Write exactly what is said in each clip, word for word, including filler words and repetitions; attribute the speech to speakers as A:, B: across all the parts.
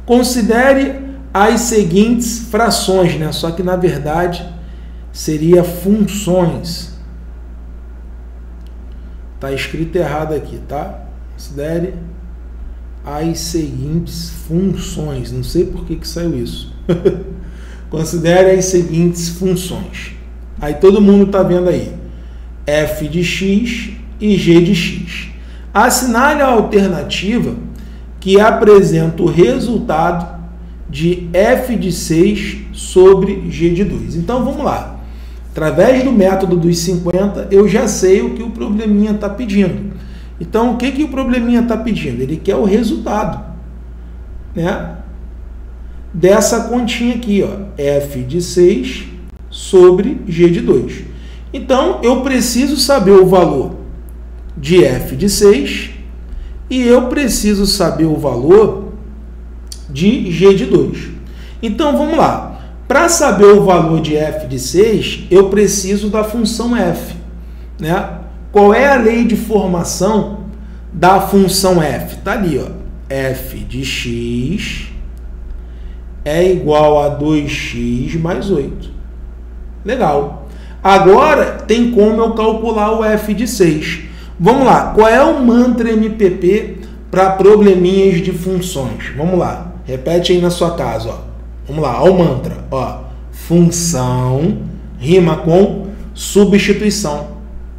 A: Considere as seguintes frações, né? Só que na verdade seria funções. Tá escrito errado aqui, tá? Considere as seguintes funções. Não sei por que que saiu isso. Considere as seguintes funções. Aí todo mundo tá vendo aí. F de x e g de x. Assinale a alternativa que apresenta o resultado de f de seis sobre g de dois. Então vamos lá. Através do método dos cinquenta, eu já sei o que o probleminha está pedindo. Então, o que, que o probleminha está pedindo? Ele quer o resultado, né, dessa continha aqui, ó, f de seis sobre g de dois. Então, eu preciso saber o valor de f de seis e eu preciso saber o valor de g de dois. Então, vamos lá. Para saber o valor de f de seis, eu preciso da função f, né? Qual é a lei de formação da função f? Está ali, ó. F de x é igual a dois x mais oito. Legal. Agora, tem como eu calcular o f de seis. Vamos lá. Qual é o mantra M P P para probleminhas de funções? Vamos lá. Repete aí na sua casa, ó. Vamos lá, ó, o mantra, ó, função rima com substituição,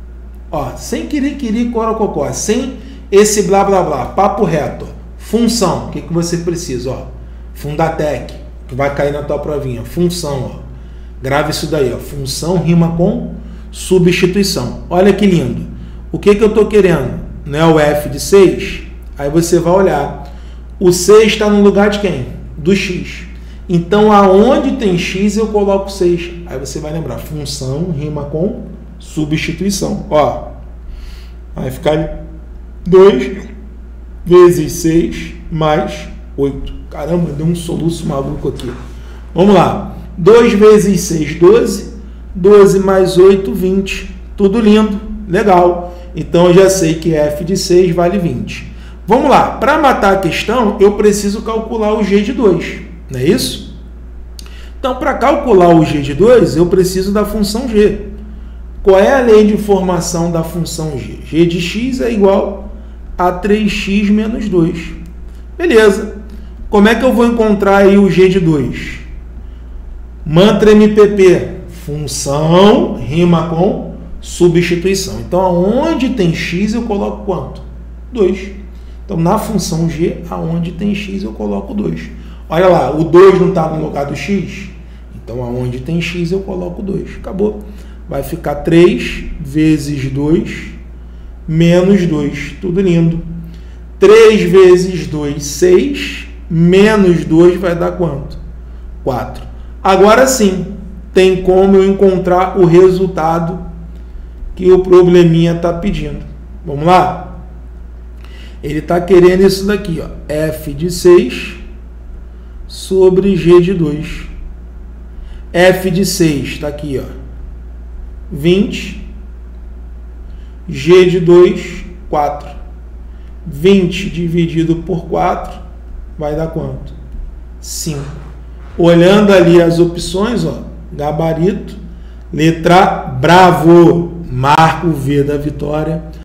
A: ó, sem querer, corococó, sem esse blá, blá, blá, papo reto, ó. Função, o que que você precisa, ó, Fundatec, que vai cair na tua provinha, função, ó, grave isso daí, ó, função rima com substituição, olha que lindo, o que que eu tô querendo, não é o f de seis, aí você vai olhar, o seis está no lugar de quem? Do x. Então, aonde tem x, eu coloco seis. Aí você vai lembrar, função rima com substituição. Ó, vai ficar dois vezes seis mais oito. Caramba, deu um soluço maluco aqui. Vamos lá. dois vezes seis, doze. doze mais oito, vinte. Tudo lindo, legal. Então, eu já sei que f de seis vale vinte. Vamos lá. Para matar a questão, eu preciso calcular o g de dois. Não é isso? Então, para calcular o g de dois, eu preciso da função g. Qual é a lei de formação da função g? G de x é igual a três x menos dois. Beleza. Como é que eu vou encontrar aí o g de dois? Mantra M P P. Função rima com substituição. Então, aonde tem x, eu coloco quanto? dois. Então, na função g, aonde tem x, eu coloco dois. Olha lá, o dois não está no lugar do x? Então, aonde tem x, eu coloco dois. Acabou. Vai ficar três vezes dois menos dois. Tudo lindo. três vezes dois, seis. Menos dois vai dar quanto? quatro. Agora sim, tem como eu encontrar o resultado que o probleminha está pedindo. Vamos lá? Ele está querendo isso daqui, ó. F de seis sobre g de dois. F de seis está aqui, ó, vinte. G de dois, quatro. vinte dividido por quatro vai dar quanto? cinco. Olhando ali as opções, ó, gabarito, letra bravo, marco V da vitória.